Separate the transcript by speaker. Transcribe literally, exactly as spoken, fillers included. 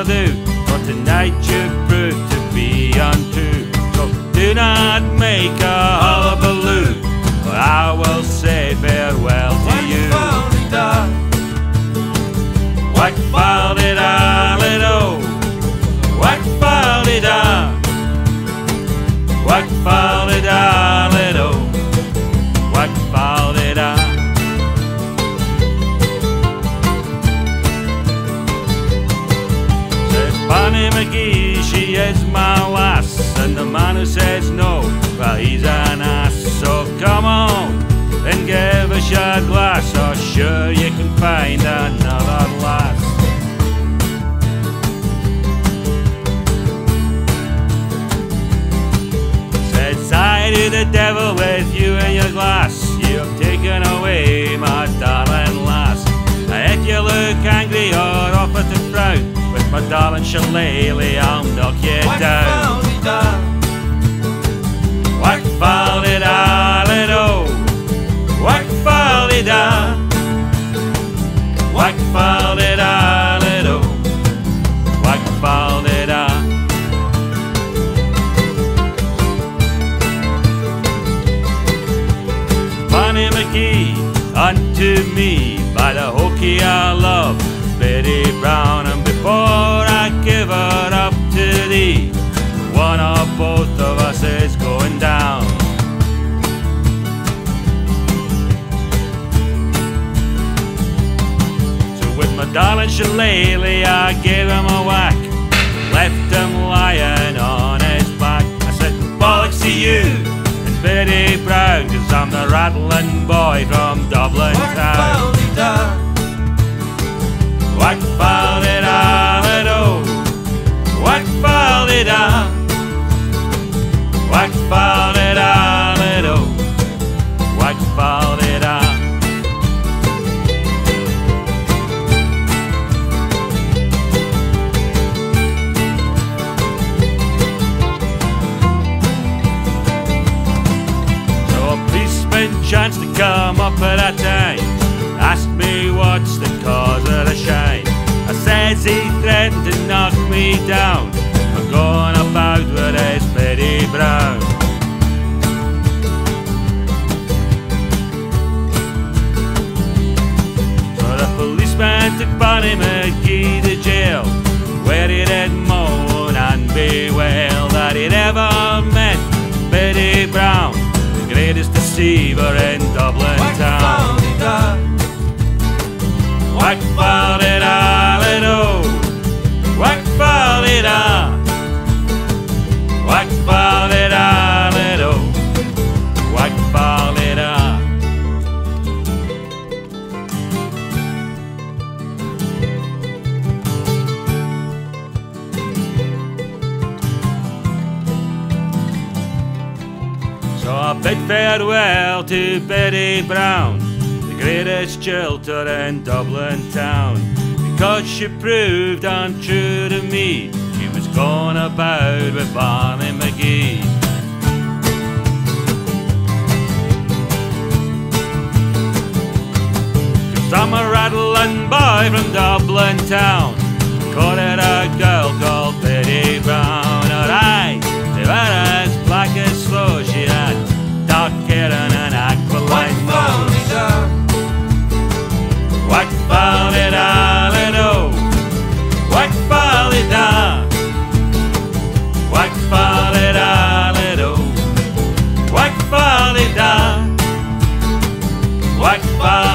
Speaker 1: do, but tonight you proved to be untrue. So do not make a hullabaloo, or I will say farewell to you. Whack foul did I let oh, whack foul did I, whack foul did I let oh, whack foul did I. Bonnie McGee, she is my lass, and the man who says no, well, he's an ass. So come on and give us your glass, or sure you can find another lass. Says I to the devil with you in your glass, you have taken away my darling lass. If you look angry or offer to frown, with my darling shillelagh I'll knock you down. Whack foul did I let oh, whack foul did I, whack foul did I let oh, whack foul did I. Bonnie McGee, unto me by the hokey I love Betty Brown, and before I give her up to thee, one or both of us is going down. So with my darling shillelagh I gave him a whack, left him lying on his back. I said bollocks to you and Betty Brown, 'cause I'm the rattling boy from Dublin town. Whack foul did I let oh, whack foul did I, whack foul did I let oh, whack foul did I. So a policeman chanced to come up at that time, asked me what's the cause of the shine. I says he threatened to knock me down for going about with his Betty Brown. So the policeman took Bonnie McGee to jail, where he did moan and bewail that he'd ever met Betty Brown, the greatest deceiver in Dublin town. Whack foul did I let oh, whack foul did I, whack foul did I let oh, whack foul did I. So I bid farewell to Betty Brown, the greatest jilter in Dublin town, because she proved untrue to me. She was going about with Bonnie McGee. Cause I'm a rattling boy from Dublin town, courted a girl called Betty Brown. Her eyes, they were as black as sloe, she had dark hair and an aquiline nose. Whack foul did I let oh, whack foul did I, whack foul did I let oh, whack foul did I, whack foul.